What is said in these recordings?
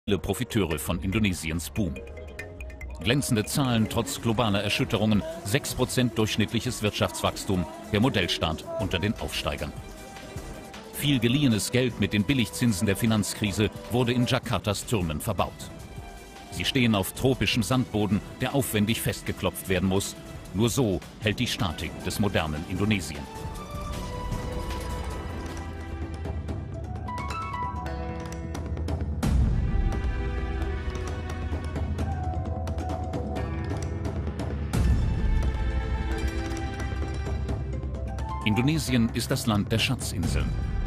Viele Profiteure von Indonesiens Boom. Glänzende Zahlen trotz globaler Erschütterungen, 6% durchschnittliches Wirtschaftswachstum, der Modellstaat unter den Aufsteigern. Viel geliehenes Geld mit den Billigzinsen der Finanzkrise wurde in Jakartas Türmen verbaut. Sie stehen auf tropischem Sandboden, der aufwendig festgeklopft werden muss. Nur so hält die Statik des modernen Indonesien. Indonesien ist das Land der Schatzinseln.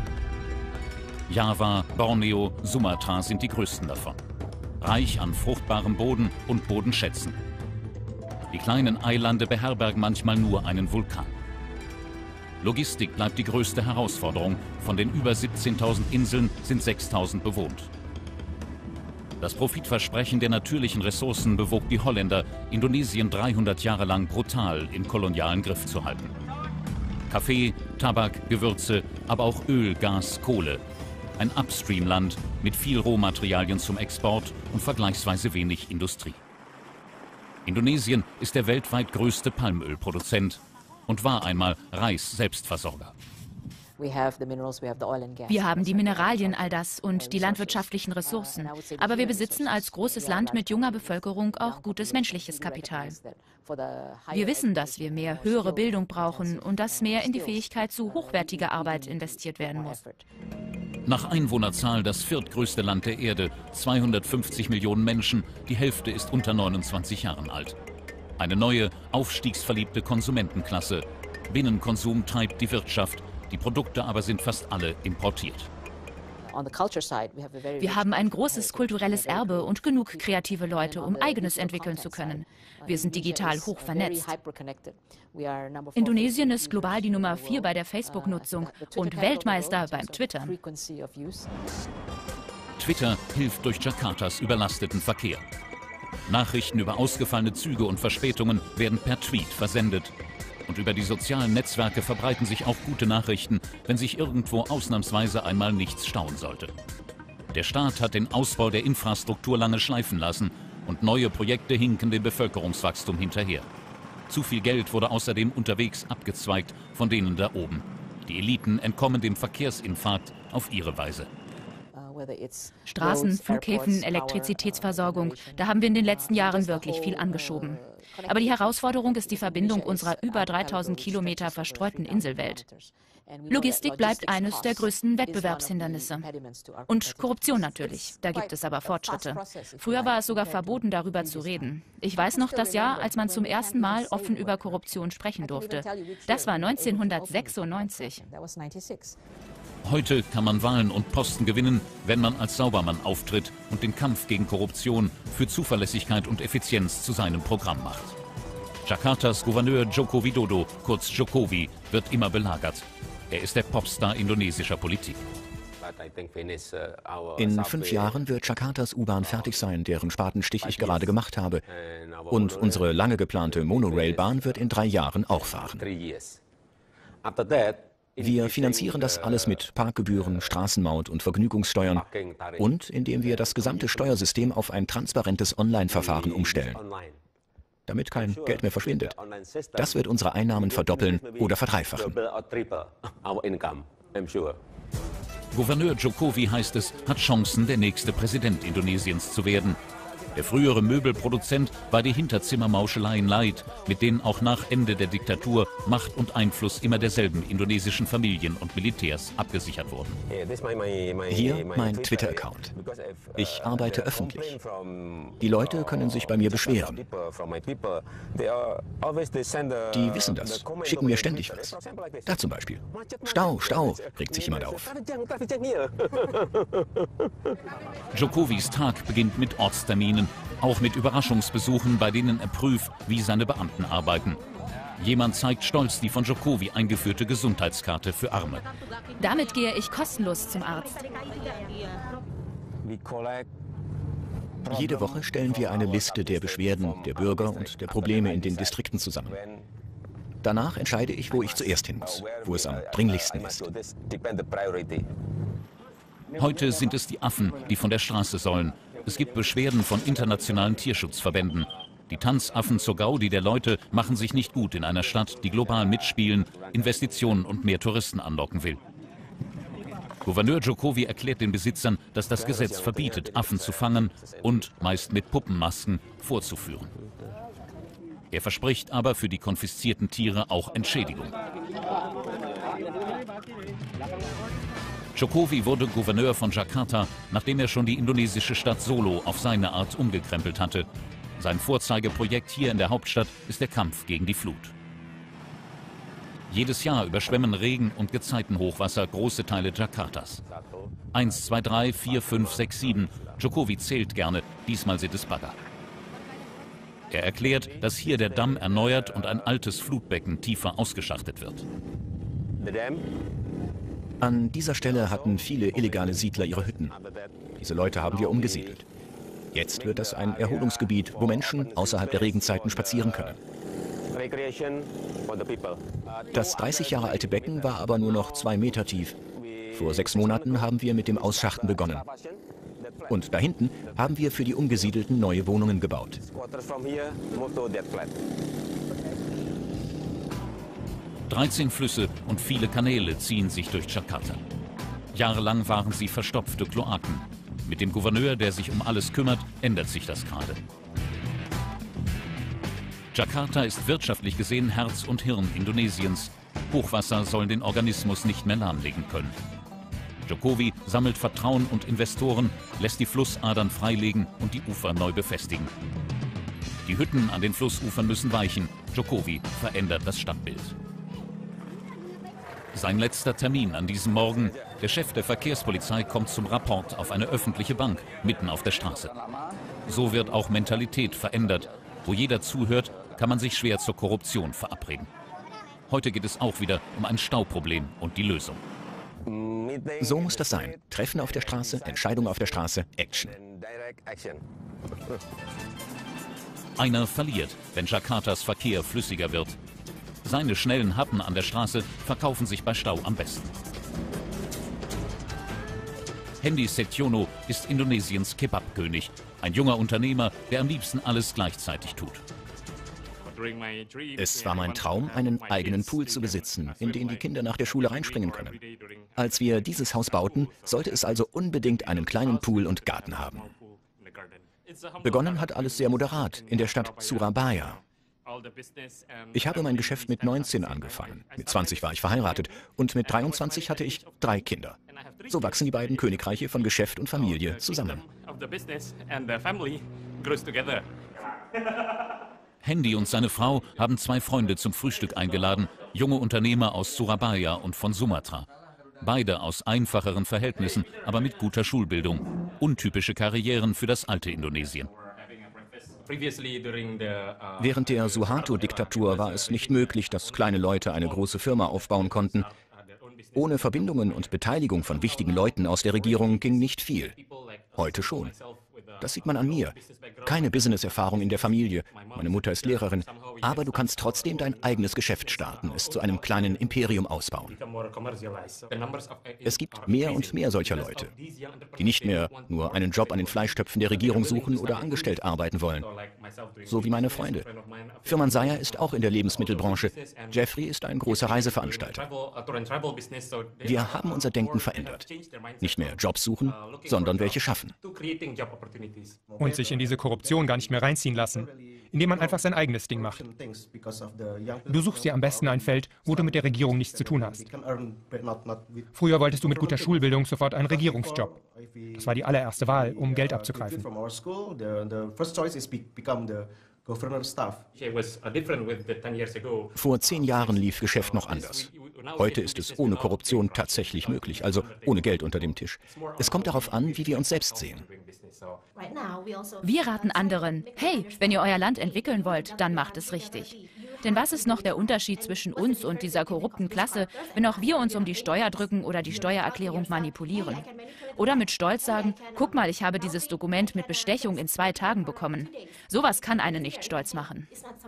Java, Borneo, Sumatra sind die größten davon. Reich an fruchtbarem Boden und Bodenschätzen. Die kleinen Eilande beherbergen manchmal nur einen Vulkan. Logistik bleibt die größte Herausforderung. Von den über 17.000 Inseln sind 6.000 bewohnt. Das Profitversprechen der natürlichen Ressourcen bewog die Holländer, Indonesien 300 Jahre lang brutal im kolonialen Griff zu halten. Kaffee, Tabak, Gewürze, aber auch Öl, Gas, Kohle. Ein Upstream-Land mit viel Rohmaterialien zum Export und vergleichsweise wenig Industrie. Indonesien ist der weltweit größte Palmölproduzent und war einmal Reis-Selbstversorger. Wir haben die Mineralien, all das und die landwirtschaftlichen Ressourcen. Aber wir besitzen als großes Land mit junger Bevölkerung auch gutes menschliches Kapital. Wir wissen, dass wir mehr höhere Bildung brauchen und dass mehr in die Fähigkeit zu hochwertiger Arbeit investiert werden muss. Nach Einwohnerzahl das viertgrößte Land der Erde, 250 Millionen Menschen, die Hälfte ist unter 29 Jahren alt. Eine neue, aufstiegsverliebte Konsumentenklasse. Binnenkonsum treibt die Wirtschaft, die Produkte aber sind fast alle importiert. Wir haben ein großes kulturelles Erbe und genug kreative Leute, um Eigenes entwickeln zu können. Wir sind digital hoch vernetzt. Indonesien ist global die Nummer 4 bei der Facebook-Nutzung und Weltmeister beim Twittern. Twitter hilft durch Jakartas überlasteten Verkehr. Nachrichten über ausgefallene Züge und Verspätungen werden per Tweet versendet. Und über die sozialen Netzwerke verbreiten sich auch gute Nachrichten, wenn sich irgendwo ausnahmsweise einmal nichts stauen sollte. Der Staat hat den Ausbau der Infrastruktur lange schleifen lassen und neue Projekte hinken dem Bevölkerungswachstum hinterher. Zu viel Geld wurde außerdem unterwegs abgezweigt von denen da oben. Die Eliten entkommen dem Verkehrsinfarkt auf ihre Weise. Straßen, Flughäfen, Elektrizitätsversorgung, da haben wir in den letzten Jahren wirklich viel angeschoben. Aber die Herausforderung ist die Verbindung unserer über 3000 Kilometer verstreuten Inselwelt. Logistik bleibt eines der größten Wettbewerbshindernisse. Und Korruption natürlich, da gibt es aber Fortschritte. Früher war es sogar verboten, darüber zu reden. Ich weiß noch das Jahr, als man zum ersten Mal offen über Korruption sprechen durfte. Das war 1996. Heute kann man Wahlen und Posten gewinnen, wenn man als Saubermann auftritt und den Kampf gegen Korruption für Zuverlässigkeit und Effizienz zu seinem Programm macht. Jakartas Gouverneur Joko Widodo, kurz Jokowi, wird immer belagert. Er ist der Popstar indonesischer Politik. In 5 Jahren wird Jakartas U-Bahn fertig sein, deren Spatenstich ich gerade gemacht habe. Und unsere lange geplante Monorailbahn wird in 3 Jahren auch fahren. Wir finanzieren das alles mit Parkgebühren, Straßenmaut und Vergnügungssteuern und indem wir das gesamte Steuersystem auf ein transparentes Online-Verfahren umstellen, damit kein Geld mehr verschwindet. Das wird unsere Einnahmen verdoppeln oder verdreifachen. Gouverneur Jokowi, heißt es, hat Chancen, der nächste Präsident Indonesiens zu werden. Der frühere Möbelproduzent war die Hinterzimmermauscheleien leid, mit denen auch nach Ende der Diktatur Macht und Einfluss immer derselben indonesischen Familien und Militärs abgesichert wurden. Hier mein Twitter-Account. Ich arbeite öffentlich. Die Leute können sich bei mir beschweren. Die wissen das, schicken mir ständig was. Da zum Beispiel. Stau, Stau, regt sich jemand auf. Jokowis Tag beginnt mit Ortsterminen, auch mit Überraschungsbesuchen, bei denen er prüft, wie seine Beamten arbeiten. Jemand zeigt stolz die von Jokowi eingeführte Gesundheitskarte für Arme. Damit gehe ich kostenlos zum Arzt. Jede Woche stellen wir eine Liste der Beschwerden der Bürger und der Probleme in den Distrikten zusammen. Danach entscheide ich, wo ich zuerst hin muss, wo es am dringlichsten ist. Heute sind es die Affen, die von der Straße sollen. Es gibt Beschwerden von internationalen Tierschutzverbänden. Die Tanzaffen zur Gaudi der Leute machen sich nicht gut in einer Stadt, die global mitspielen, Investitionen und mehr Touristen anlocken will. Gouverneur Jokowi erklärt den Besitzern, dass das Gesetz verbietet, Affen zu fangen und, meist mit Puppenmasken, vorzuführen. Er verspricht aber für die konfiszierten Tiere auch Entschädigung. Jokowi wurde Gouverneur von Jakarta, nachdem er schon die indonesische Stadt Solo auf seine Art umgekrempelt hatte. Sein Vorzeigeprojekt hier in der Hauptstadt ist der Kampf gegen die Flut. Jedes Jahr überschwemmen Regen und Gezeitenhochwasser große Teile Jakartas. 1, 2, 3, 4, 5, 6, 7. Jokowi zählt gerne, diesmal sind es Bagger. Er erklärt, dass hier der Damm erneuert und ein altes Flutbecken tiefer ausgeschachtet wird. An dieser Stelle hatten viele illegale Siedler ihre Hütten. Diese Leute haben wir umgesiedelt. Jetzt wird das ein Erholungsgebiet, wo Menschen außerhalb der Regenzeiten spazieren können. Das 30 Jahre alte Becken war aber nur noch 2 Meter tief. Vor 6 Monaten haben wir mit dem Ausschachten begonnen. Und da hinten haben wir für die Umgesiedelten neue Wohnungen gebaut. 13 Flüsse und viele Kanäle ziehen sich durch Jakarta. Jahrelang waren sie verstopfte Kloaken. Mit dem Gouverneur, der sich um alles kümmert, ändert sich das gerade. Jakarta ist wirtschaftlich gesehen Herz und Hirn Indonesiens. Hochwasser sollen den Organismus nicht mehr lahmlegen können. Jokowi sammelt Vertrauen und Investoren, lässt die Flussadern freilegen und die Ufer neu befestigen. Die Hütten an den Flussufern müssen weichen. Jokowi verändert das Stadtbild. Sein letzter Termin an diesem Morgen. Der Chef der Verkehrspolizei kommt zum Rapport auf eine öffentliche Bank mitten auf der Straße. So wird auch Mentalität verändert. Wo jeder zuhört, kann man sich schwer zur Korruption verabreden. Heute geht es auch wieder um ein Stauproblem und die Lösung. So muss das sein. Treffen auf der Straße, Entscheidungen auf der Straße, Action. Einer verliert, wenn Jakartas Verkehr flüssiger wird. Seine schnellen Happen an der Straße verkaufen sich bei Stau am besten. Hendy Setiono ist Indonesiens Kebab-König. Ein junger Unternehmer, der am liebsten alles gleichzeitig tut. Es war mein Traum, einen eigenen Pool zu besitzen, in den die Kinder nach der Schule reinspringen können. Als wir dieses Haus bauten, sollte es also unbedingt einen kleinen Pool und Garten haben. Begonnen hat alles sehr moderat, in der Stadt Surabaya. Ich habe mein Geschäft mit 19 angefangen. Mit 20 war ich verheiratet und mit 23 hatte ich 3 Kinder. So wachsen die beiden Königreiche von Geschäft und Familie zusammen. Hendy und seine Frau haben 2 Freunde zum Frühstück eingeladen, junge Unternehmer aus Surabaya und von Sumatra. Beide aus einfacheren Verhältnissen, aber mit guter Schulbildung. Untypische Karrieren für das alte Indonesien. Während der Suharto-Diktatur war es nicht möglich, dass kleine Leute eine große Firma aufbauen konnten. Ohne Verbindungen und Beteiligung von wichtigen Leuten aus der Regierung ging nicht viel. Heute schon. Das sieht man an mir. Keine Business-Erfahrung in der Familie. Meine Mutter ist Lehrerin. Aber du kannst trotzdem dein eigenes Geschäft starten, es zu einem kleinen Imperium ausbauen. Es gibt mehr und mehr solcher Leute, die nicht mehr nur einen Job an den Fleischtöpfen der Regierung suchen oder angestellt arbeiten wollen. So wie meine Freunde. Firman Saya ist auch in der Lebensmittelbranche. Jeffrey ist ein großer Reiseveranstalter. Wir haben unser Denken verändert. Nicht mehr Jobs suchen, sondern welche schaffen. Und sich in diese Korruption gar nicht mehr reinziehen lassen, indem man einfach sein eigenes Ding macht. Du suchst dir am besten ein Feld, wo du mit der Regierung nichts zu tun hast. Früher wolltest du mit guter Schulbildung sofort einen Regierungsjob. Das war die allererste Wahl, um Geld abzugreifen. Vor 10 Jahren lief Geschäft noch anders. Heute ist es ohne Korruption tatsächlich möglich, also ohne Geld unter dem Tisch. Es kommt darauf an, wie wir uns selbst sehen. Wir raten anderen, hey, wenn ihr euer Land entwickeln wollt, dann macht es richtig. Denn was ist noch der Unterschied zwischen uns und dieser korrupten Klasse, wenn auch wir uns um die Steuer drücken oder die Steuererklärung manipulieren? Oder mit Stolz sagen, guck mal, ich habe dieses Dokument mit Bestechung in 2 Tagen bekommen. Sowas kann einen nicht stolz machen.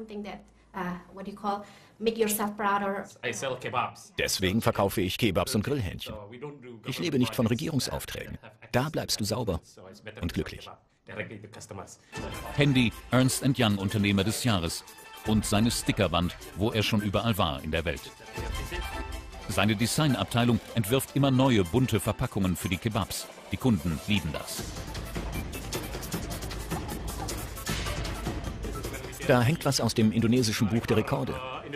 Deswegen verkaufe ich Kebabs und Grillhähnchen. Ich lebe nicht von Regierungsaufträgen. Da bleibst du sauber und glücklich. Handy, Ernst & Young Unternehmer des Jahres und seine Stickerwand, wo er schon überall war in der Welt. Seine Designabteilung entwirft immer neue bunte Verpackungen für die Kebabs. Die Kunden lieben das. Da hängt was aus dem indonesischen Buch der Rekorde.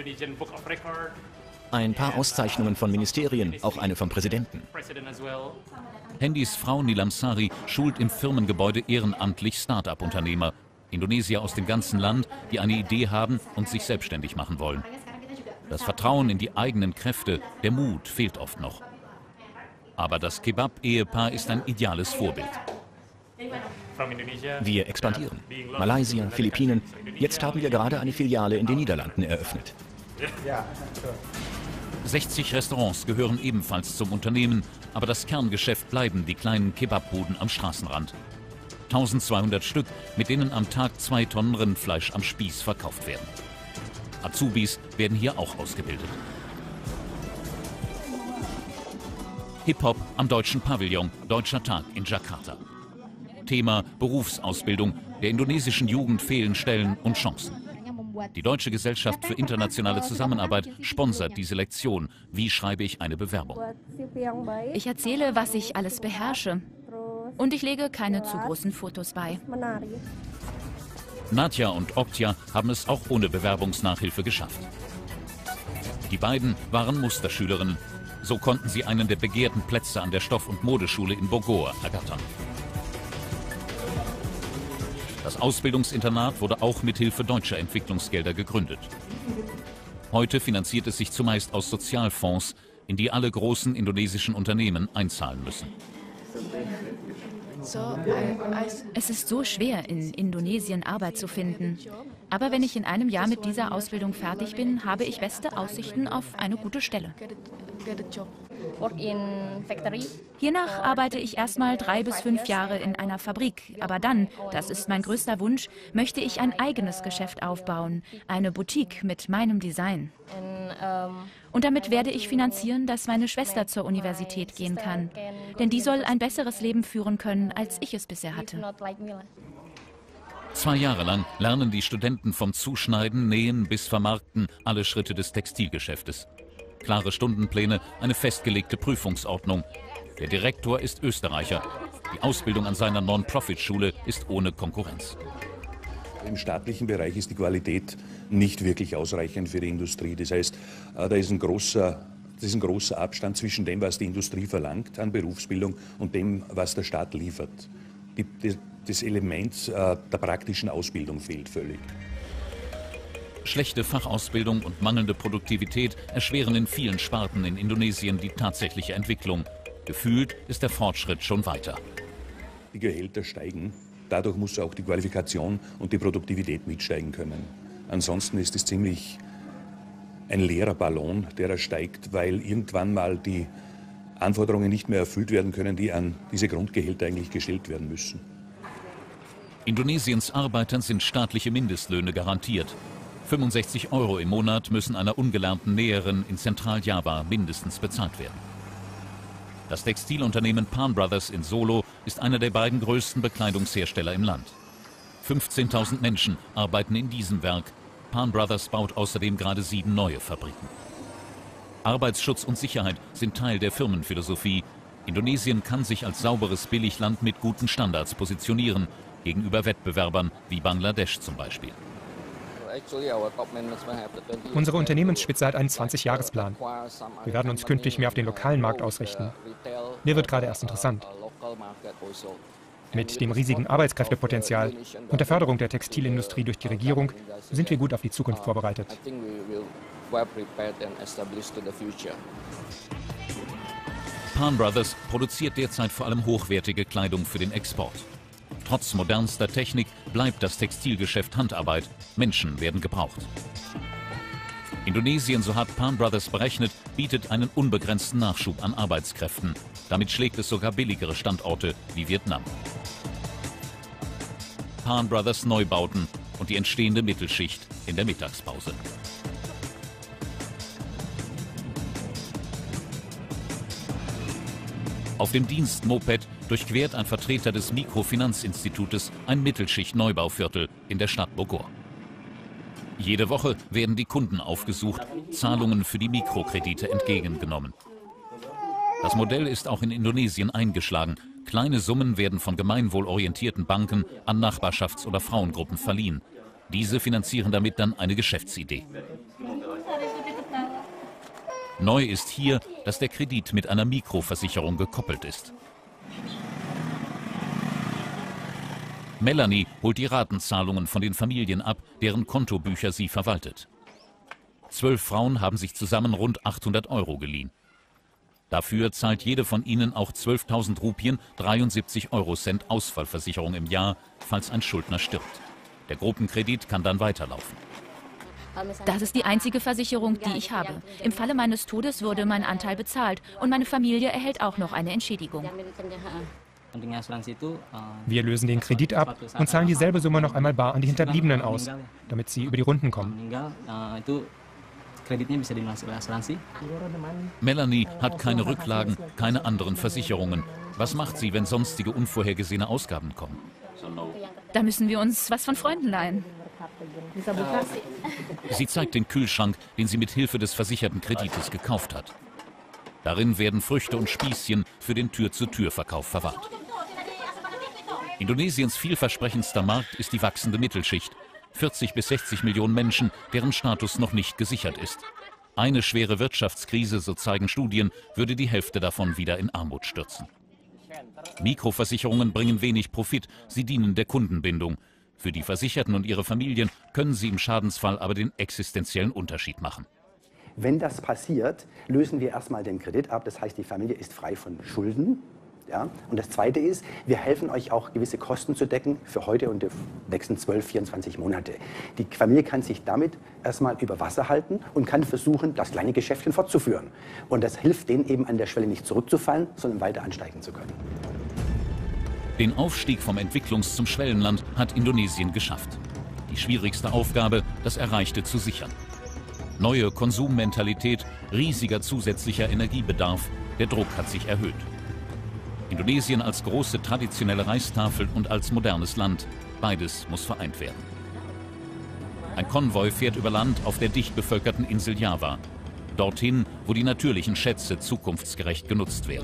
Ein paar Auszeichnungen von Ministerien, auch eine vom Präsidenten. Handys Frau Nilamsari schult im Firmengebäude ehrenamtlich Start-up-Unternehmer, Indonesier aus dem ganzen Land, die eine Idee haben und sich selbstständig machen wollen. Das Vertrauen in die eigenen Kräfte, der Mut fehlt oft noch. Aber das Kebab-Ehepaar ist ein ideales Vorbild. Wir expandieren. Malaysia, Philippinen. Jetzt haben wir gerade eine Filiale in den Niederlanden eröffnet. 60 Restaurants gehören ebenfalls zum Unternehmen, aber das Kerngeschäft bleiben die kleinen Kebabbuden am Straßenrand. 1200 Stück, mit denen am Tag 2 Tonnen Rindfleisch am Spieß verkauft werden. Azubis werden hier auch ausgebildet. Hip-Hop am Deutschen Pavillon, Deutscher Tag in Jakarta. Thema Berufsausbildung. Der indonesischen Jugend fehlen Stellen und Chancen. Die Deutsche Gesellschaft für internationale Zusammenarbeit sponsert diese Lektion. Wie schreibe ich eine Bewerbung? Ich erzähle, was ich alles beherrsche. Und ich lege keine zu großen Fotos bei. Nadja und Oktja haben es auch ohne Bewerbungsnachhilfe geschafft. Die beiden waren Musterschülerinnen. So konnten sie einen der begehrten Plätze an der Stoff- und Modeschule in Bogor ergattern. Das Ausbildungsinternat wurde auch mit Hilfe deutscher Entwicklungsgelder gegründet. Heute finanziert es sich zumeist aus Sozialfonds, in die alle großen indonesischen Unternehmen einzahlen müssen. Es ist so schwer, in Indonesien Arbeit zu finden. Aber wenn ich in einem Jahr mit dieser Ausbildung fertig bin, habe ich beste Aussichten auf eine gute Stelle. Hiernach arbeite ich erstmal 3 bis 5 Jahre in einer Fabrik. Aber dann, das ist mein größter Wunsch, möchte ich ein eigenes Geschäft aufbauen. Eine Boutique mit meinem Design. Und damit werde ich finanzieren, dass meine Schwester zur Universität gehen kann. Denn die soll ein besseres Leben führen können, als ich es bisher hatte. 2 Jahre lang lernen die Studenten vom Zuschneiden, Nähen bis Vermarkten alle Schritte des Textilgeschäftes. Klare Stundenpläne, eine festgelegte Prüfungsordnung. Der Direktor ist Österreicher. Die Ausbildung an seiner Non-Profit-Schule ist ohne Konkurrenz. Im staatlichen Bereich ist die Qualität nicht wirklich ausreichend für die Industrie. Das heißt, da ist ein großer Abstand zwischen dem, was die Industrie verlangt an Berufsbildung und dem, was der Staat liefert. Das Element der praktischen Ausbildung fehlt völlig. Schlechte Fachausbildung und mangelnde Produktivität erschweren in vielen Sparten in Indonesien die tatsächliche Entwicklung. Gefühlt ist der Fortschritt schon weiter. Die Gehälter steigen, dadurch muss auch die Qualifikation und die Produktivität mitsteigen können. Ansonsten ist es ziemlich ein leerer Ballon, der da steigt, weil irgendwann mal die Anforderungen nicht mehr erfüllt werden können, die an diese Grundgehälter eigentlich gestellt werden müssen. Indonesiens Arbeitern sind staatliche Mindestlöhne garantiert. 65 € im Monat müssen einer ungelernten Näherin in Zentraljava mindestens bezahlt werden. Das Textilunternehmen Pan Brothers in Solo ist einer der beiden größten Bekleidungshersteller im Land. 15.000 Menschen arbeiten in diesem Werk. Pan Brothers baut außerdem gerade 7 neue Fabriken. Arbeitsschutz und Sicherheit sind Teil der Firmenphilosophie. Indonesien kann sich als sauberes Billigland mit guten Standards positionieren, gegenüber Wettbewerbern wie Bangladesch zum Beispiel. Unsere Unternehmensspitze hat einen 20-Jahres-Plan. Wir werden uns künftig mehr auf den lokalen Markt ausrichten. Der wird gerade erst interessant. Mit dem riesigen Arbeitskräftepotenzial und der Förderung der Textilindustrie durch die Regierung sind wir gut auf die Zukunft vorbereitet. Pan Brothers produziert derzeit vor allem hochwertige Kleidung für den Export. Trotz modernster Technik bleibt das Textilgeschäft Handarbeit. Menschen werden gebraucht. Indonesien, so hat Pan Brothers berechnet, bietet einen unbegrenzten Nachschub an Arbeitskräften. Damit schlägt es sogar billigere Standorte wie Vietnam. Pan Brothers Neubauten und die entstehende Mittelschicht in der Mittagspause. Auf dem Dienstmoped durchquert ein Vertreter des Mikrofinanzinstitutes ein Mittelschicht-Neubauviertel in der Stadt Bogor. Jede Woche werden die Kunden aufgesucht, Zahlungen für die Mikrokredite entgegengenommen. Das Modell ist auch in Indonesien eingeschlagen. Kleine Summen werden von gemeinwohlorientierten Banken an Nachbarschafts- oder Frauengruppen verliehen. Diese finanzieren damit dann eine Geschäftsidee. Neu ist hier, dass der Kredit mit einer Mikroversicherung gekoppelt ist. Melanie holt die Ratenzahlungen von den Familien ab, deren Kontobücher sie verwaltet. 12 Frauen haben sich zusammen rund 800 € geliehen. Dafür zahlt jede von ihnen auch 12.000 Rupien, 73 Eurocent Ausfallversicherung im Jahr, falls ein Schuldner stirbt. Der Gruppenkredit kann dann weiterlaufen. Das ist die einzige Versicherung, die ich habe. Im Falle meines Todes würde mein Anteil bezahlt und meine Familie erhält auch noch eine Entschädigung. Wir lösen den Kredit ab und zahlen dieselbe Summe noch einmal bar an die Hinterbliebenen aus, damit sie über die Runden kommen. Melanie hat keine Rücklagen, keine anderen Versicherungen. Was macht sie, wenn sonstige unvorhergesehene Ausgaben kommen? Da müssen wir uns was von Freunden leihen. Sie zeigt den Kühlschrank, den sie mit Hilfe des versicherten Kredites gekauft hat. Darin werden Früchte und Spießchen für den Tür-zu-Tür-Verkauf verwahrt. Indonesiens vielversprechendster Markt ist die wachsende Mittelschicht. 40 bis 60 Millionen Menschen, deren Status noch nicht gesichert ist. Eine schwere Wirtschaftskrise, so zeigen Studien, würde die Hälfte davon wieder in Armut stürzen. Mikroversicherungen bringen wenig Profit, sie dienen der Kundenbindung. Für die Versicherten und ihre Familien können sie im Schadensfall aber den existenziellen Unterschied machen. Wenn das passiert, lösen wir erstmal den Kredit ab. Das heißt, die Familie ist frei von Schulden. Ja? Und das Zweite ist, wir helfen euch auch gewisse Kosten zu decken für heute und die nächsten 12, 24 Monate. Die Familie kann sich damit erstmal über Wasser halten und kann versuchen, das kleine Geschäftchen fortzuführen. Und das hilft denen eben an der Schwelle nicht zurückzufallen, sondern weiter ansteigen zu können. Den Aufstieg vom Entwicklungs- zum Schwellenland hat Indonesien geschafft. Die schwierigste Aufgabe, das Erreichte zu sichern. Neue Konsummentalität, riesiger zusätzlicher Energiebedarf, der Druck hat sich erhöht. Indonesien als große traditionelle Reistafel und als modernes Land, beides muss vereint werden. Ein Konvoi fährt über Land auf der dicht bevölkerten Insel Java. Dorthin, wo die natürlichen Schätze zukunftsgerecht genutzt werden.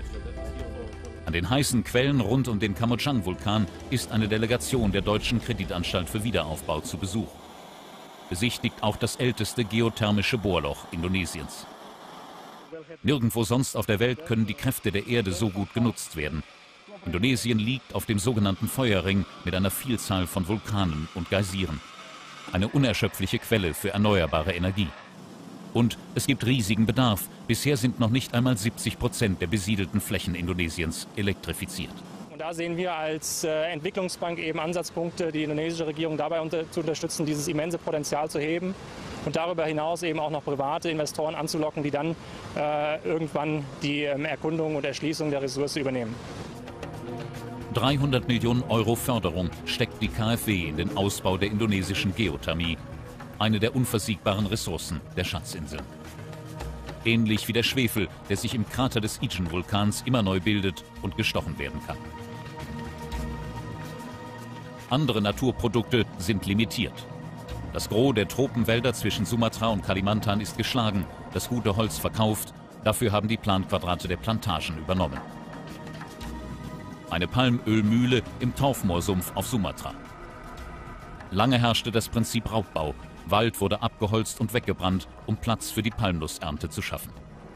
An den heißen Quellen rund um den Kamojang-Vulkan ist eine Delegation der Deutschen Kreditanstalt für Wiederaufbau zu Besuch. Besichtigt auch das älteste geothermische Bohrloch Indonesiens. Nirgendwo sonst auf der Welt können die Kräfte der Erde so gut genutzt werden. Indonesien liegt auf dem sogenannten Feuerring mit einer Vielzahl von Vulkanen und Geysiren. Eine unerschöpfliche Quelle für erneuerbare Energie. Und es gibt riesigen Bedarf. Bisher sind noch nicht einmal 70% der besiedelten Flächen Indonesiens elektrifiziert. Und da sehen wir als Entwicklungsbank eben Ansatzpunkte, die indonesische Regierung dabei zu unterstützen, dieses immense Potenzial zu heben und darüber hinaus eben auch noch private Investoren anzulocken, die dann irgendwann die Erkundung und Erschließung der Ressource übernehmen. 300 Millionen € Förderung steckt die KfW in den Ausbau der indonesischen Geothermie, eine der unversiegbaren Ressourcen der Schatzinsel. Ähnlich wie der Schwefel, der sich im Krater des Ijen-Vulkans immer neu bildet und gestochen werden kann. Andere Naturprodukte sind limitiert. Das Gros der Tropenwälder zwischen Sumatra und Kalimantan ist geschlagen, das gute Holz verkauft, dafür haben die Planquadrate der Plantagen übernommen. Eine Palmölmühle im Taufmoorsumpf auf Sumatra. Lange herrschte das Prinzip Raubbau. Wald wurde abgeholzt und weggebrannt, um Platz für die Palmnussernte zu schaffen.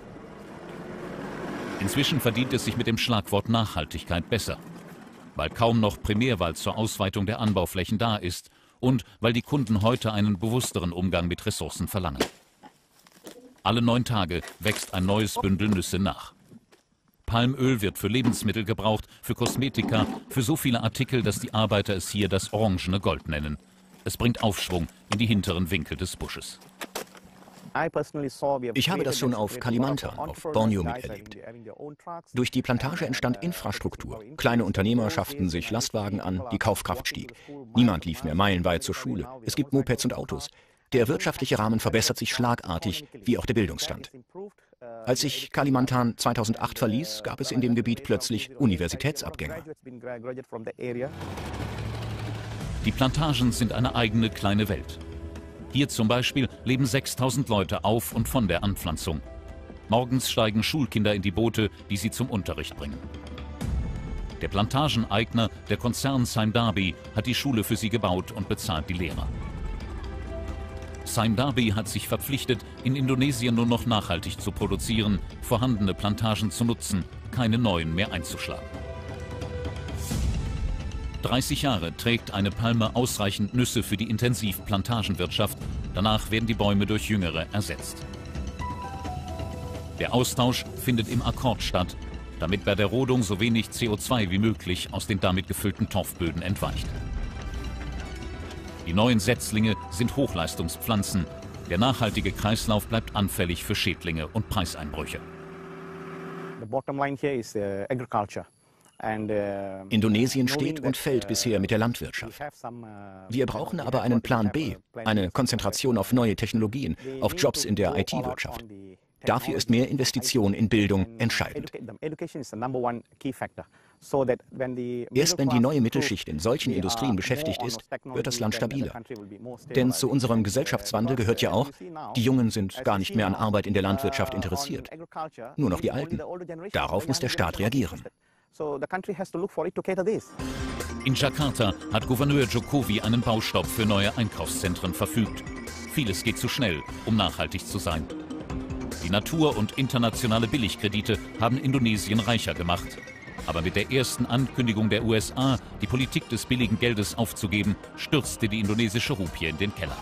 Inzwischen verdient es sich mit dem Schlagwort Nachhaltigkeit besser, weil kaum noch Primärwald zur Ausweitung der Anbauflächen da ist und weil die Kunden heute einen bewussteren Umgang mit Ressourcen verlangen. Alle 9 Tage wächst ein neues Bündel Nüsse nach. Palmöl wird für Lebensmittel gebraucht, für Kosmetika, für so viele Artikel, dass die Arbeiter es hier das orangene Gold nennen. Es bringt Aufschwung in die hinteren Winkel des Busches. Ich habe das schon auf Kalimantan, auf Borneo miterlebt. Durch die Plantage entstand Infrastruktur. Kleine Unternehmer schafften sich Lastwagen an, die Kaufkraft stieg. Niemand lief mehr meilenweit zur Schule. Es gibt Mopeds und Autos. Der wirtschaftliche Rahmen verbessert sich schlagartig, wie auch der Bildungsstand. Als ich Kalimantan 2008 verließ, gab es in dem Gebiet plötzlich Universitätsabgänger. Die Plantagen sind eine eigene kleine Welt. Hier zum Beispiel leben 6000 Leute auf und von der Anpflanzung. Morgens steigen Schulkinder in die Boote, die sie zum Unterricht bringen. Der Plantageneigner, der Konzern Sime Darby, hat die Schule für sie gebaut und bezahlt die Lehrer. Sime Darby hat sich verpflichtet, in Indonesien nur noch nachhaltig zu produzieren, vorhandene Plantagen zu nutzen, keine neuen mehr einzuschlagen. 30 Jahre trägt eine Palme ausreichend Nüsse für die Intensivplantagenwirtschaft. Danach werden die Bäume durch jüngere ersetzt. Der Austausch findet im Akkord statt, damit bei der Rodung so wenig CO2 wie möglich aus den damit gefüllten Torfböden entweicht. Die neuen Setzlinge sind Hochleistungspflanzen. Der nachhaltige Kreislauf bleibt anfällig für Schädlinge und Preiseinbrüche. Indonesien steht und fällt bisher mit der Landwirtschaft. Wir brauchen aber einen Plan B, eine Konzentration auf neue Technologien, auf Jobs in der IT-Wirtschaft. Dafür ist mehr Investition in Bildung entscheidend. Erst wenn die neue Mittelschicht in solchen Industrien beschäftigt ist, wird das Land stabiler. Denn zu unserem Gesellschaftswandel gehört ja auch, die Jungen sind gar nicht mehr an Arbeit in der Landwirtschaft interessiert. Nur noch die Alten. Darauf muss der Staat reagieren. In Jakarta hat Gouverneur Jokowi einen Baustopp für neue Einkaufszentren verfügt. Vieles geht zu schnell, um nachhaltig zu sein. Die Natur- und internationale Billigkredite haben Indonesien reicher gemacht. Aber mit der ersten Ankündigung der USA, die Politik des billigen Geldes aufzugeben, stürzte die indonesische Rupie in den Keller.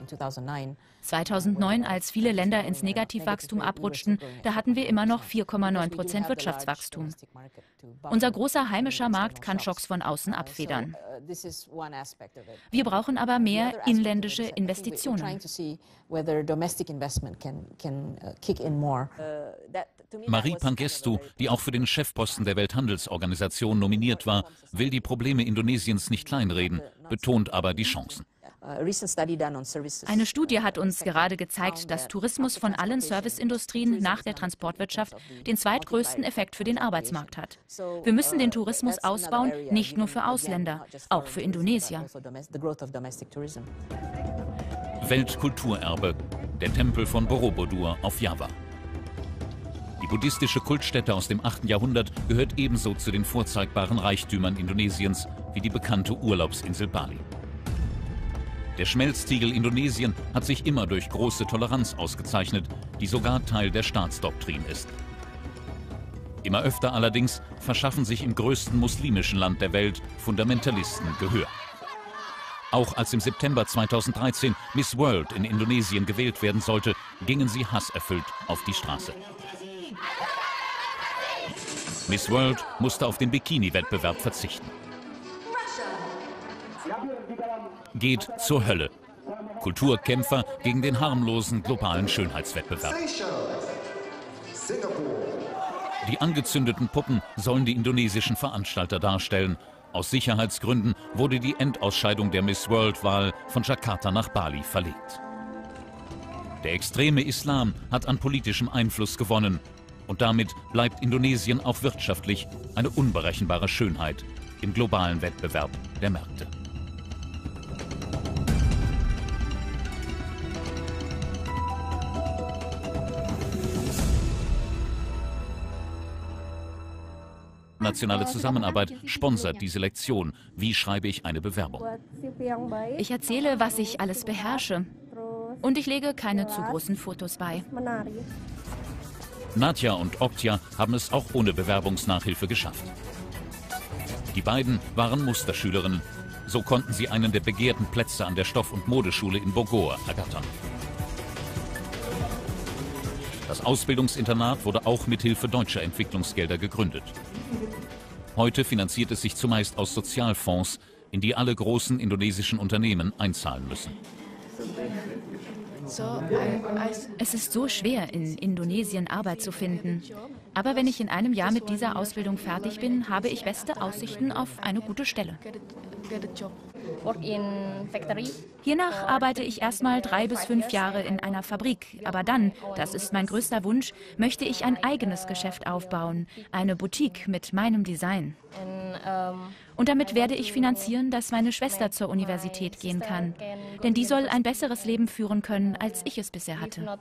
2009, als viele Länder ins Negativwachstum abrutschten, da hatten wir immer noch 4,9% Wirtschaftswachstum. Unser großer heimischer Markt kann Schocks von außen abfedern. Wir brauchen aber mehr inländische Investitionen. Marie Pangestu, die auch für den Chefposten der Welthandelsorganisation nominiert war, will die Probleme Indonesiens nicht kleinreden, betont aber die Chancen. Eine Studie hat uns gerade gezeigt, dass Tourismus von allen Serviceindustrien nach der Transportwirtschaft den zweitgrößten Effekt für den Arbeitsmarkt hat. Wir müssen den Tourismus ausbauen, nicht nur für Ausländer, auch für Indonesier. Weltkulturerbe, der Tempel von Borobudur auf Java. Die buddhistische Kultstätte aus dem 8. Jahrhundert gehört ebenso zu den vorzeigbaren Reichtümern Indonesiens wie die bekannte Urlaubsinsel Bali. Der Schmelztiegel Indonesien hat sich immer durch große Toleranz ausgezeichnet, die sogar Teil der Staatsdoktrin ist. Immer öfter allerdings verschaffen sich im größten muslimischen Land der Welt Fundamentalisten Gehör. Auch als im September 2013 Miss World in Indonesien gewählt werden sollte, gingen sie hasserfüllt auf die Straße. Miss World musste auf den Bikini-Wettbewerb verzichten. Geht zur Hölle. Kulturkämpfer gegen den harmlosen globalen Schönheitswettbewerb. Die angezündeten Puppen sollen die indonesischen Veranstalter darstellen. Aus Sicherheitsgründen wurde die Endausscheidung der Miss World-Wahl von Jakarta nach Bali verlegt. Der extreme Islam hat an politischem Einfluss gewonnen. Und damit bleibt Indonesien auch wirtschaftlich eine unberechenbare Schönheit im globalen Wettbewerb der Märkte. Nationale Zusammenarbeit sponsert diese Lektion. Wie schreibe ich eine Bewerbung? Ich erzähle, was ich alles beherrsche. Und ich lege keine zu großen Fotos bei. Nadja und Oktja haben es auch ohne Bewerbungsnachhilfe geschafft. Die beiden waren Musterschülerinnen. So konnten sie einen der begehrten Plätze an der Stoff- und Modeschule in Bogor ergattern. Das Ausbildungsinternat wurde auch mit Hilfe deutscher Entwicklungsgelder gegründet. Heute finanziert es sich zumeist aus Sozialfonds, in die alle großen indonesischen Unternehmen einzahlen müssen. Es ist so schwer, in Indonesien Arbeit zu finden. Aber wenn ich in einem Jahr mit dieser Ausbildung fertig bin, habe ich beste Aussichten auf eine gute Stelle. Hiernach arbeite ich erstmal 3 bis 5 Jahre in einer Fabrik. Aber dann, das ist mein größter Wunsch, möchte ich ein eigenes Geschäft aufbauen. Eine Boutique mit meinem Design. Und damit werde ich finanzieren, dass meine Schwester zur Universität gehen kann. Denn die soll ein besseres Leben führen können, als ich es bisher hatte.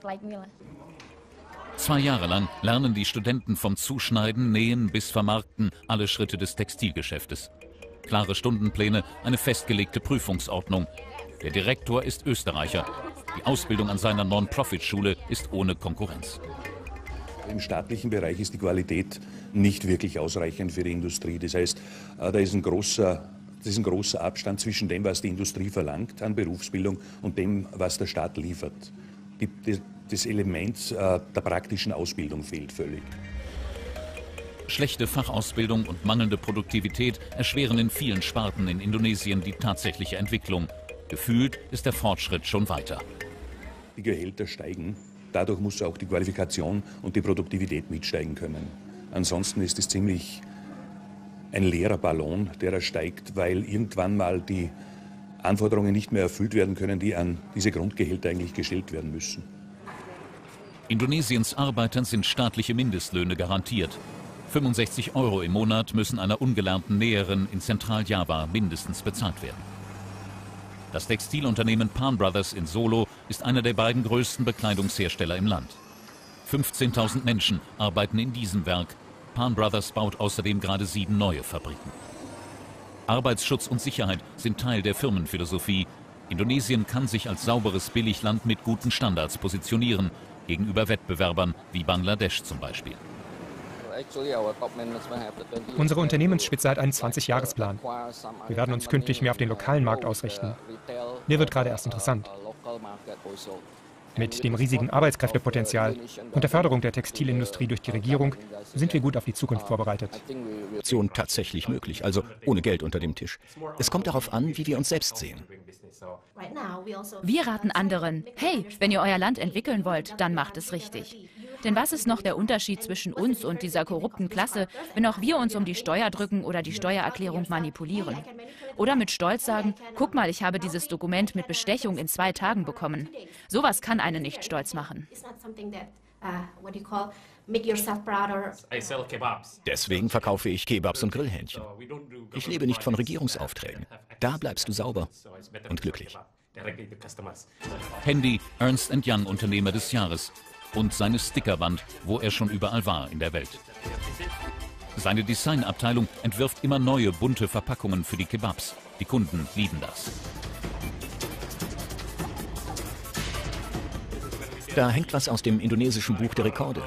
2 Jahre lang lernen die Studenten vom Zuschneiden, Nähen bis Vermarkten alle Schritte des Textilgeschäftes. Klare Stundenpläne, eine festgelegte Prüfungsordnung. Der Direktor ist Österreicher. Die Ausbildung an seiner Non-Profit-Schule ist ohne Konkurrenz. Im staatlichen Bereich ist die Qualität nicht wirklich ausreichend für die Industrie. Das heißt, da ist ein großer Abstand zwischen dem, was die Industrie verlangt an Berufsbildung und dem, was der Staat liefert. Das Element der praktischen Ausbildung fehlt völlig. Schlechte Fachausbildung und mangelnde Produktivität erschweren in vielen Sparten in Indonesien die tatsächliche Entwicklung. Gefühlt ist der Fortschritt schon weiter. Die Gehälter steigen, dadurch muss auch die Qualifikation und die Produktivität mitsteigen können. Ansonsten ist es ziemlich ein leerer Ballon, der da steigt, weil irgendwann mal die Anforderungen nicht mehr erfüllt werden können, die an diese Grundgehälter eigentlich gestellt werden müssen. Indonesiens Arbeitern sind staatliche Mindestlöhne garantiert. 65 € im Monat müssen einer ungelernten Näherin in Zentral-Java mindestens bezahlt werden. Das Textilunternehmen Pan Brothers in Solo ist einer der beiden größten Bekleidungshersteller im Land. 15.000 Menschen arbeiten in diesem Werk. Pan Brothers baut außerdem gerade 7 neue Fabriken. Arbeitsschutz und Sicherheit sind Teil der Firmenphilosophie. Indonesien kann sich als sauberes Billigland mit guten Standards positionieren, gegenüber Wettbewerbern wie Bangladesch zum Beispiel. Unsere Unternehmensspitze hat einen 20-Jahres-Plan. Wir werden uns künftig mehr auf den lokalen Markt ausrichten. Der wird gerade erst interessant. Mit dem riesigen Arbeitskräftepotenzial und der Förderung der Textilindustrie durch die Regierung sind wir gut auf die Zukunft vorbereitet. Option tatsächlich möglich, also ohne Geld unter dem Tisch. Es kommt darauf an, wie wir uns selbst sehen. Wir raten anderen, hey, wenn ihr euer Land entwickeln wollt, dann macht es richtig. Denn was ist noch der Unterschied zwischen uns und dieser korrupten Klasse, wenn auch wir uns um die Steuer drücken oder die Steuererklärung manipulieren? Oder mit Stolz sagen, guck mal, ich habe dieses Dokument mit Bestechung in 2 Tagen bekommen. Sowas kann einen nicht stolz machen. Deswegen verkaufe ich Kebabs und Grillhähnchen. Ich lebe nicht von Regierungsaufträgen. Da bleibst du sauber und glücklich. Handy, Ernst & Young Unternehmer des Jahres und seine Stickerwand, wo er schon überall war in der Welt. Seine Designabteilung entwirft immer neue bunte Verpackungen für die Kebabs. Die Kunden lieben das. Da hängt was aus dem indonesischen Buch der Rekorde.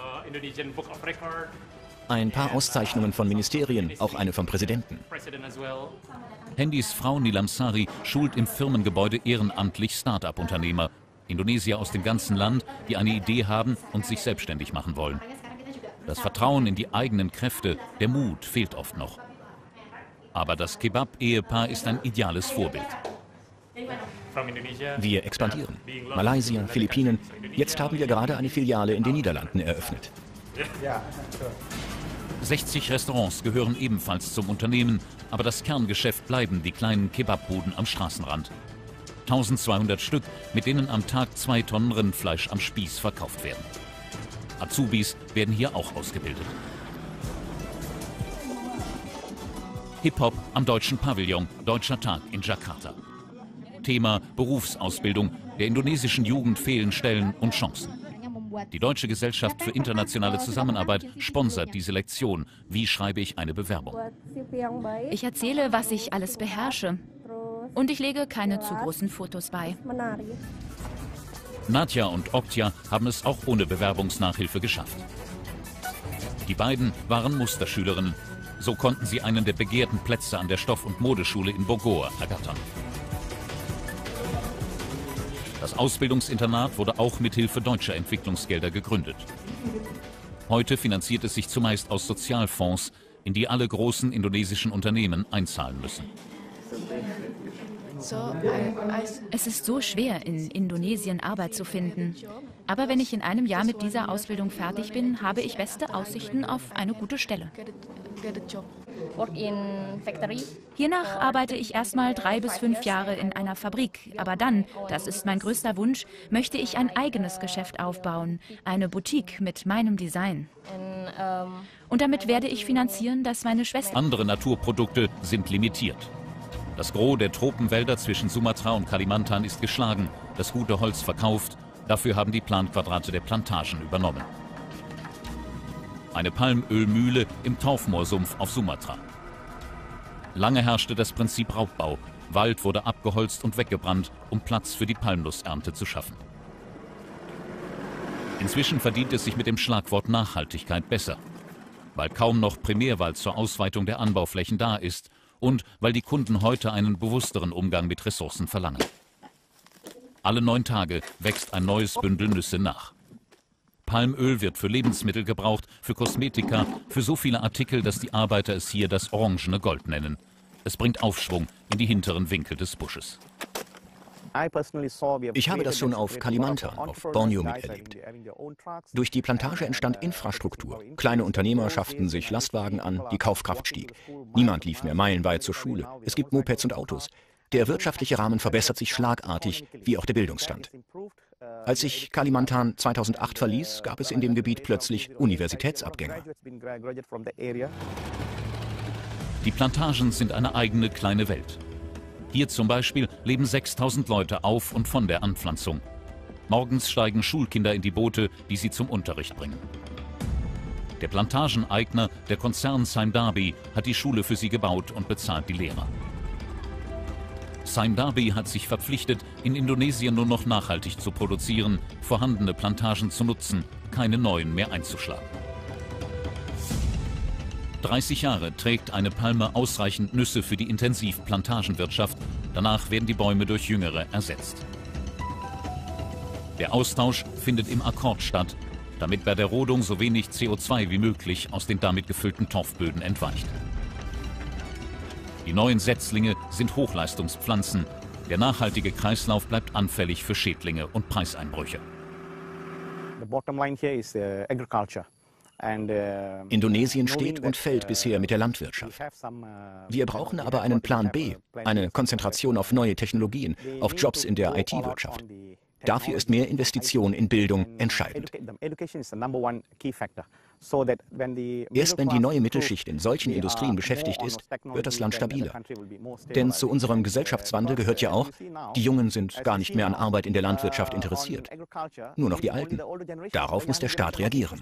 Ein paar Auszeichnungen von Ministerien, auch eine vom Präsidenten. Handys Frau Nilam Sari schult im Firmengebäude ehrenamtlich Start-up-Unternehmer. Indonesier aus dem ganzen Land, die eine Idee haben und sich selbstständig machen wollen. Das Vertrauen in die eigenen Kräfte, der Mut fehlt oft noch. Aber das Kebab-Ehepaar ist ein ideales Vorbild. Wir expandieren. Malaysia, Philippinen. Jetzt haben wir gerade eine Filiale in den Niederlanden eröffnet. 60 Restaurants gehören ebenfalls zum Unternehmen, aber das Kerngeschäft bleiben die kleinen Kebabbuden am Straßenrand. 1200 Stück, mit denen am Tag 2 Tonnen Rindfleisch am Spieß verkauft werden. Azubis werden hier auch ausgebildet. Hip-Hop am Deutschen Pavillon, Deutscher Tag in Jakarta. Thema Berufsausbildung, der indonesischen Jugend fehlen Stellen und Chancen. Die Deutsche Gesellschaft für internationale Zusammenarbeit sponsert diese Lektion. Wie schreibe ich eine Bewerbung? Ich erzähle, was ich alles beherrsche. Und ich lege keine zu großen Fotos bei. Nadja und Oktja haben es auch ohne Bewerbungsnachhilfe geschafft. Die beiden waren Musterschülerinnen. So konnten sie einen der begehrten Plätze an der Stoff- und Modeschule in Bogor ergattern. Das Ausbildungsinternat wurde auch mit Hilfe deutscher Entwicklungsgelder gegründet. Heute finanziert es sich zumeist aus Sozialfonds, in die alle großen indonesischen Unternehmen einzahlen müssen. Es ist so schwer, in Indonesien Arbeit zu finden. Aber wenn ich in einem Jahr mit dieser Ausbildung fertig bin, habe ich beste Aussichten auf eine gute Stelle. Hiernach arbeite ich erstmal 3 bis 5 Jahre in einer Fabrik. Aber dann, das ist mein größter Wunsch, möchte ich ein eigenes Geschäft aufbauen. Eine Boutique mit meinem Design. Und damit werde ich finanzieren, dass meine Schwester... Andere Naturprodukte sind limitiert. Das Gros der Tropenwälder zwischen Sumatra und Kalimantan ist geschlagen, das gute Holz verkauft. Dafür haben die Planquadrate der Plantagen übernommen. Eine Palmölmühle im Torfmoorsumpf auf Sumatra. Lange herrschte das Prinzip Raubbau. Wald wurde abgeholzt und weggebrannt, um Platz für die Palmnussernte zu schaffen. Inzwischen verdient es sich mit dem Schlagwort Nachhaltigkeit besser, weil kaum noch Primärwald zur Ausweitung der Anbauflächen da ist und weil die Kunden heute einen bewussteren Umgang mit Ressourcen verlangen. Alle 9 Tage wächst ein neues Bündel Nüsse nach. Palmöl wird für Lebensmittel gebraucht, für Kosmetika, für so viele Artikel, dass die Arbeiter es hier das orangene Gold nennen. Es bringt Aufschwung in die hinteren Winkel des Busches. Ich habe das schon auf Kalimantan, auf Borneo miterlebt. Durch die Plantage entstand Infrastruktur. Kleine Unternehmer schafften sich Lastwagen an, die Kaufkraft stieg. Niemand lief mehr meilenweit zur Schule. Es gibt Mopeds und Autos. Der wirtschaftliche Rahmen verbessert sich schlagartig, wie auch der Bildungsstand. Als ich Kalimantan 2008 verließ, gab es in dem Gebiet plötzlich Universitätsabgänger. Die Plantagen sind eine eigene kleine Welt. Hier zum Beispiel leben 6000 Leute auf und von der Anpflanzung. Morgens steigen Schulkinder in die Boote, die sie zum Unterricht bringen. Der Plantageneigner, der Konzern Sime Darby, hat die Schule für sie gebaut und bezahlt die Lehrer. Sime Darby hat sich verpflichtet, in Indonesien nur noch nachhaltig zu produzieren, vorhandene Plantagen zu nutzen, keine neuen mehr einzuschlagen. 30 Jahre trägt eine Palme ausreichend Nüsse für die Intensivplantagenwirtschaft. Danach werden die Bäume durch jüngere ersetzt. Der Austausch findet im Akkord statt, damit bei der Rodung so wenig CO2 wie möglich aus den damit gefüllten Torfböden entweicht. Die neuen Setzlinge sind Hochleistungspflanzen. Der nachhaltige Kreislauf bleibt anfällig für Schädlinge und Preiseinbrüche. Indonesien steht und fällt bisher mit der Landwirtschaft. Wir brauchen aber einen Plan B, eine Konzentration auf neue Technologien, auf Jobs in der IT-Wirtschaft. Dafür ist mehr Investition in Bildung entscheidend. Erst wenn die neue Mittelschicht in solchen Industrien beschäftigt ist, wird das Land stabiler. Denn zu unserem Gesellschaftswandel gehört ja auch, die Jungen sind gar nicht mehr an Arbeit in der Landwirtschaft interessiert. Nur noch die Alten. Darauf muss der Staat reagieren.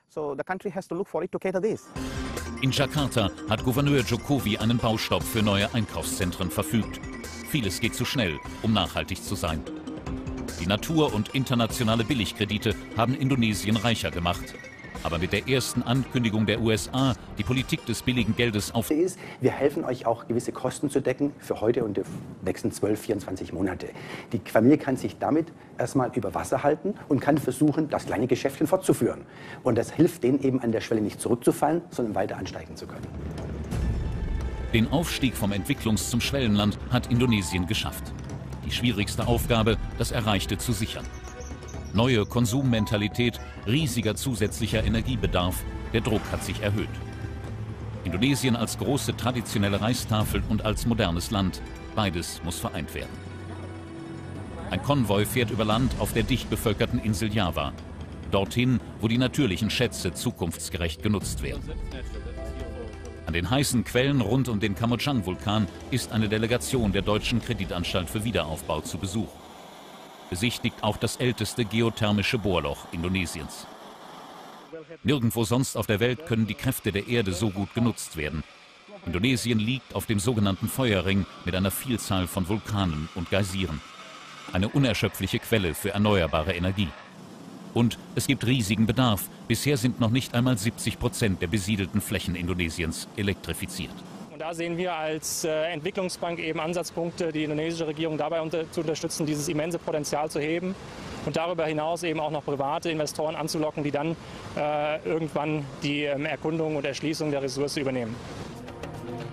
In Jakarta hat Gouverneur Jokowi einen Baustopp für neue Einkaufszentren verfügt. Vieles geht zu schnell, um nachhaltig zu sein. Die Natur- und internationale Billigkredite haben Indonesien reicher gemacht. Aber mit der ersten Ankündigung der USA, die Politik des billigen Geldes auf... Wir helfen euch auch, gewisse Kosten zu decken für heute und die nächsten 12, 24 Monate. Die Familie kann sich damit erstmal über Wasser halten und kann versuchen, das kleine Geschäftchen fortzuführen. Und das hilft denen eben an der Schwelle nicht zurückzufallen, sondern weiter ansteigen zu können. Den Aufstieg vom Entwicklungs- zum Schwellenland hat Indonesien geschafft. Die schwierigste Aufgabe, das Erreichte zu sichern. Neue Konsummentalität, riesiger zusätzlicher Energiebedarf, der Druck hat sich erhöht. Indonesien als große traditionelle Reistafel und als modernes Land, beides muss vereint werden. Ein Konvoi fährt über Land auf der dicht bevölkerten Insel Java, dorthin, wo die natürlichen Schätze zukunftsgerecht genutzt werden. An den heißen Quellen rund um den Kamojang-Vulkan ist eine Delegation der Deutschen Kreditanstalt für Wiederaufbau zu Besuch. Besichtigt auch das älteste geothermische Bohrloch Indonesiens. Nirgendwo sonst auf der Welt können die Kräfte der Erde so gut genutzt werden. Indonesien liegt auf dem sogenannten Feuerring mit einer Vielzahl von Vulkanen und Geysiren. Eine unerschöpfliche Quelle für erneuerbare Energie. Und es gibt riesigen Bedarf. Bisher sind noch nicht einmal 70% der besiedelten Flächen Indonesiens elektrifiziert. Und da sehen wir als Entwicklungsbank eben Ansatzpunkte, die indonesische Regierung dabei zu unterstützen, dieses immense Potenzial zu heben und darüber hinaus eben auch noch private Investoren anzulocken, die dann irgendwann die Erkundung und Erschließung der Ressource übernehmen.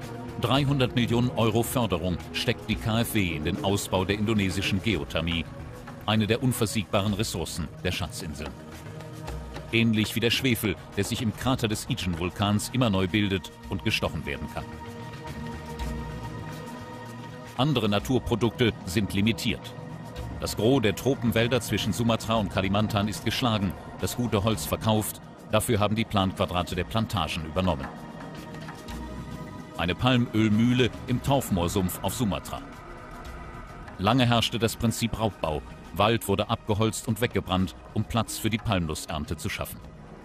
300 Millionen Euro Förderung steckt die KfW in den Ausbau der indonesischen Geothermie, eine der unversiegbaren Ressourcen der Schatzinsel. Ähnlich wie der Schwefel, der sich im Krater des Ijen-Vulkans immer neu bildet und gestochen werden kann. Andere Naturprodukte sind limitiert. Das Gros der Tropenwälder zwischen Sumatra und Kalimantan ist geschlagen, das gute Holz verkauft, dafür haben die Planquadrate der Plantagen übernommen. Eine Palmölmühle im Torfmoorsumpf auf Sumatra. Lange herrschte das Prinzip Raubbau. Wald wurde abgeholzt und weggebrannt, um Platz für die Palmnussernte zu schaffen.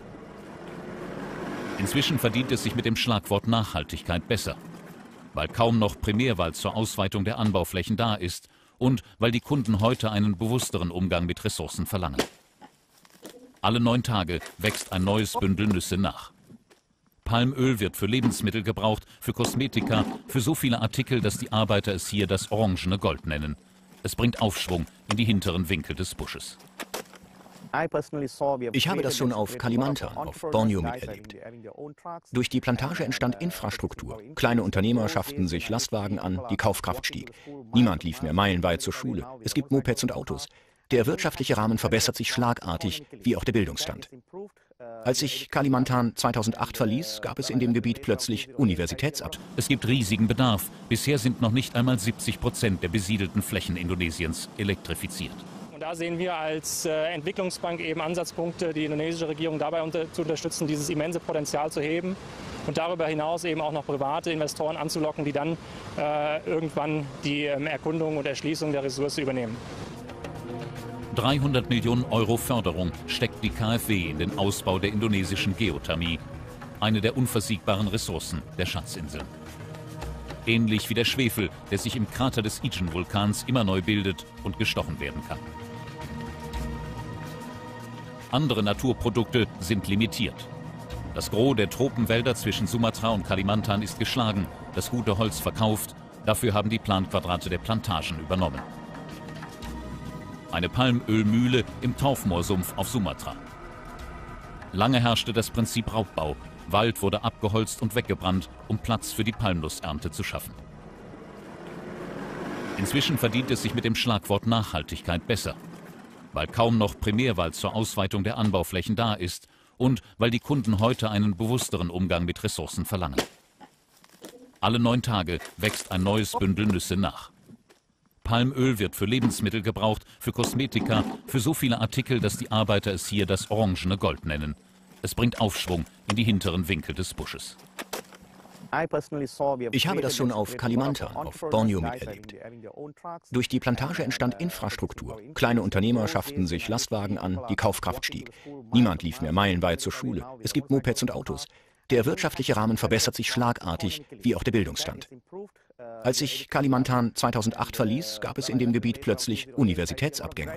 Inzwischen verdient es sich mit dem Schlagwort Nachhaltigkeit besser, weil kaum noch Primärwald zur Ausweitung der Anbauflächen da ist und weil die Kunden heute einen bewussteren Umgang mit Ressourcen verlangen. Alle 9 Tage wächst ein neues Bündel Nüsse nach. Palmöl wird für Lebensmittel gebraucht, für Kosmetika, für so viele Artikel, dass die Arbeiter es hier das orangene Gold nennen. Es bringt Aufschwung in die hinteren Winkel des Busches. Ich habe das schon auf Kalimantan, auf Borneo miterlebt. Durch die Plantage entstand Infrastruktur. Kleine Unternehmer schafften sich Lastwagen an, die Kaufkraft stieg. Niemand lief mehr meilenweit zur Schule. Es gibt Mopeds und Autos. Der wirtschaftliche Rahmen verbessert sich schlagartig, wie auch der Bildungsstand. Als ich Kalimantan 2008 verließ, gab es in dem Gebiet plötzlich Universitätsabschlüsse. Es gibt riesigen Bedarf. Bisher sind noch nicht einmal 70% der besiedelten Flächen Indonesiens elektrifiziert. Und da sehen wir als Entwicklungsbank eben Ansatzpunkte, die indonesische Regierung dabei zu unterstützen, dieses immense Potenzial zu heben und darüber hinaus eben auch noch private Investoren anzulocken, die dann irgendwann die Erkundung und Erschließung der Ressource übernehmen. 300 Millionen Euro Förderung steckt die KfW in den Ausbau der indonesischen Geothermie, eine der unversiegbaren Ressourcen der Schatzinsel. Ähnlich wie der Schwefel, der sich im Krater des Ijen-Vulkans immer neu bildet und gestochen werden kann. Andere Naturprodukte sind limitiert. Das Gros der Tropenwälder zwischen Sumatra und Kalimantan ist geschlagen, das gute Holz verkauft, dafür haben die Planquadrate der Plantagen übernommen. Eine Palmölmühle im Torfmoorsumpf auf Sumatra. Lange herrschte das Prinzip Raubbau. Wald wurde abgeholzt und weggebrannt, um Platz für die Palmnussernte zu schaffen. Inzwischen verdient es sich mit dem Schlagwort Nachhaltigkeit besser, weil kaum noch Primärwald zur Ausweitung der Anbauflächen da ist und weil die Kunden heute einen bewussteren Umgang mit Ressourcen verlangen. Alle 9 Tage wächst ein neues Bündel Nüsse nach. Palmöl wird für Lebensmittel gebraucht, für Kosmetika, für so viele Artikel, dass die Arbeiter es hier das orangene Gold nennen. Es bringt Aufschwung in die hinteren Winkel des Busches. Ich habe das schon auf Kalimantan, auf Borneo miterlebt. Durch die Plantage entstand Infrastruktur. Kleine Unternehmer schafften sich Lastwagen an, die Kaufkraft stieg. Niemand lief mehr meilenweit zur Schule. Es gibt Mopeds und Autos. Der wirtschaftliche Rahmen verbessert sich schlagartig, wie auch der Bildungsstand. Als ich Kalimantan 2008 verließ, gab es in dem Gebiet plötzlich Universitätsabgänger.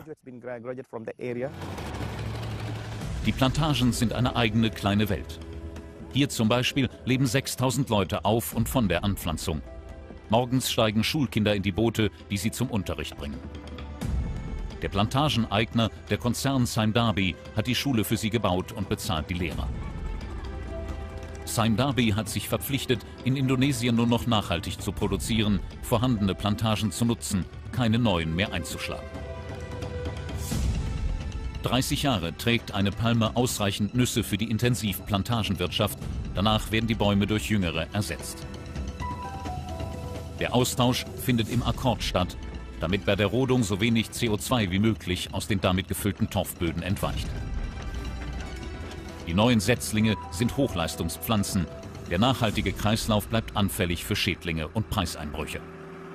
Die Plantagen sind eine eigene kleine Welt. Hier zum Beispiel leben 6000 Leute auf und von der Anpflanzung. Morgens steigen Schulkinder in die Boote, die sie zum Unterricht bringen. Der Plantageneigner, der Konzern Sime Darby, hat die Schule für sie gebaut und bezahlt die Lehrer. Sime Darby hat sich verpflichtet, in Indonesien nur noch nachhaltig zu produzieren, vorhandene Plantagen zu nutzen, keine neuen mehr einzuschlagen. 30 Jahre trägt eine Palme ausreichend Nüsse für die Intensivplantagenwirtschaft. Danach werden die Bäume durch jüngere ersetzt. Der Austausch findet im Akkord statt, damit bei der Rodung so wenig CO2 wie möglich aus den damit gefüllten Torfböden entweicht. Die neuen Setzlinge sind Hochleistungspflanzen. Der nachhaltige Kreislauf bleibt anfällig für Schädlinge und Preiseinbrüche.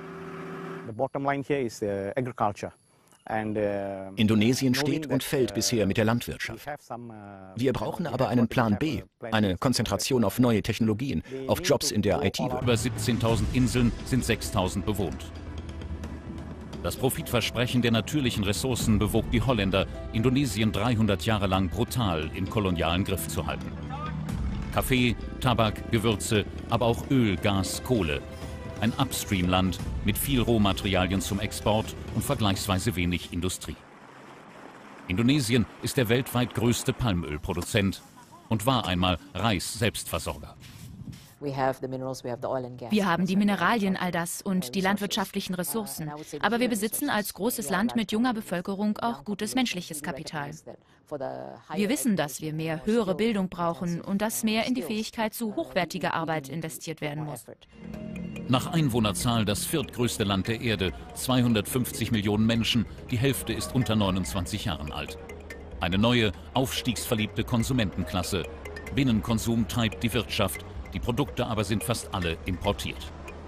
Indonesien steht und fällt bisher mit der Landwirtschaft. Wir brauchen aber einen Plan B, eine Konzentration auf neue Technologien, auf Jobs in der IT. Über 17.000 Inseln sind 6.000 bewohnt. Das Profitversprechen der natürlichen Ressourcen bewog die Holländer, Indonesien 300 Jahre lang brutal im kolonialen Griff zu halten. Kaffee, Tabak, Gewürze, aber auch Öl, Gas, Kohle. Ein Upstream-Land mit viel Rohmaterialien zum Export und vergleichsweise wenig Industrie. Indonesien ist der weltweit größte Palmölproduzent und war einmal Reis-Selbstversorger. Wir haben die Mineralien, all das und die landwirtschaftlichen Ressourcen. Aber wir besitzen als großes Land mit junger Bevölkerung auch gutes menschliches Kapital. Wir wissen, dass wir mehr höhere Bildung brauchen und dass mehr in die Fähigkeit zu hochwertiger Arbeit investiert werden muss. Nach Einwohnerzahl das viertgrößte Land der Erde, 250 Millionen Menschen, die Hälfte ist unter 29 Jahren alt. Eine neue, aufstiegsverliebte Konsumentenklasse. Binnenkonsum treibt die Wirtschaft, die Produkte aber sind fast alle importiert.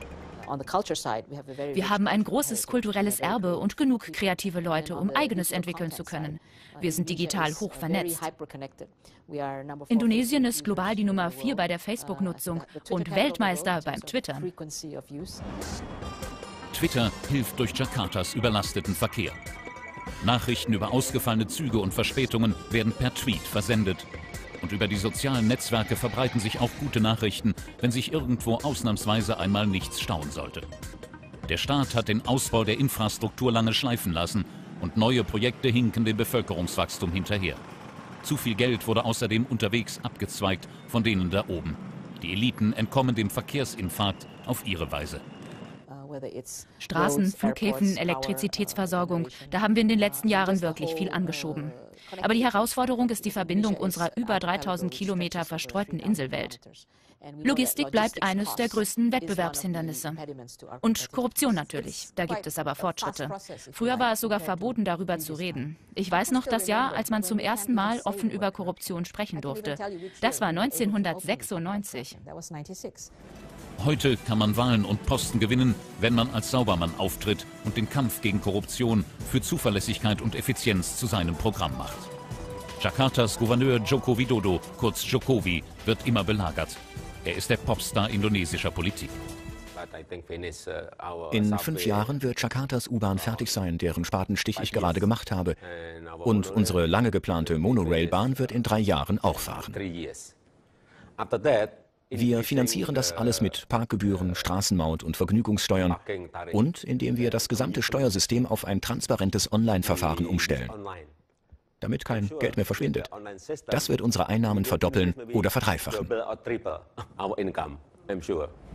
Wir haben ein großes kulturelles Erbe und genug kreative Leute, um Eigenes entwickeln zu können. Wir sind digital hoch vernetzt. Indonesien ist global die Nummer 4 bei der Facebook-Nutzung und Weltmeister beim Twittern. Twitter hilft durch Jakartas überlasteten Verkehr. Nachrichten über ausgefallene Züge und Verspätungen werden per Tweet versendet. Und über die sozialen Netzwerke verbreiten sich auch gute Nachrichten, wenn sich irgendwo ausnahmsweise einmal nichts stauen sollte. Der Staat hat den Ausbau der Infrastruktur lange schleifen lassen und neue Projekte hinken dem Bevölkerungswachstum hinterher. Zu viel Geld wurde außerdem unterwegs abgezweigt von denen da oben. Die Eliten entkommen dem Verkehrsinfarkt auf ihre Weise. Straßen, Flughäfen, Elektrizitätsversorgung, da haben wir in den letzten Jahren wirklich viel angeschoben. Aber die Herausforderung ist die Verbindung unserer über 3000 Kilometer verstreuten Inselwelt. Logistik bleibt eines der größten Wettbewerbshindernisse. Und Korruption natürlich, da gibt es aber Fortschritte. Früher war es sogar verboten, darüber zu reden. Ich weiß noch das Jahr, als man zum ersten Mal offen über Korruption sprechen durfte. Das war 1996. Heute kann man Wahlen und Posten gewinnen, wenn man als Saubermann auftritt und den Kampf gegen Korruption für Zuverlässigkeit und Effizienz zu seinem Programm macht. Jakartas Gouverneur Joko Widodo, kurz Jokowi, wird immer belagert. Er ist der Popstar indonesischer Politik. In 5 Jahren wird Jakartas U-Bahn fertig sein, deren Spatenstich ich gerade gemacht habe. Und unsere lange geplante Monorailbahn wird in 3 Jahren auch fahren. Wir finanzieren das alles mit Parkgebühren, Straßenmaut und Vergnügungssteuern und indem wir das gesamte Steuersystem auf ein transparentes Online-Verfahren umstellen, damit kein Geld mehr verschwindet. Das wird unsere Einnahmen verdoppeln oder verdreifachen.